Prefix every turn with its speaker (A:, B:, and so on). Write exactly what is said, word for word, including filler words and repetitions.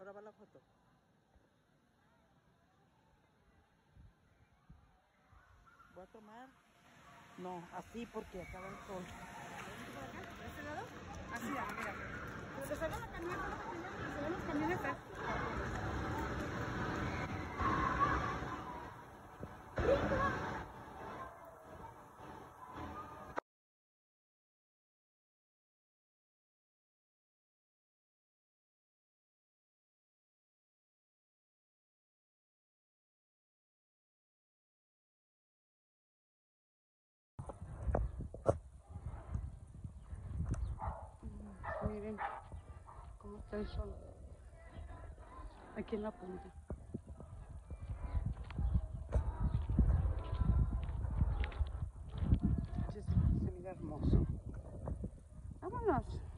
A: graba la foto. Voy a tomar. No, así porque acaba el sol.
B: ¿De este lado? Así, mira. Pero se salga la camioneta, la camioneta, se ven las camionetas. Miren cómo está el sol aquí en la punta. Se mira hermoso. Vámonos.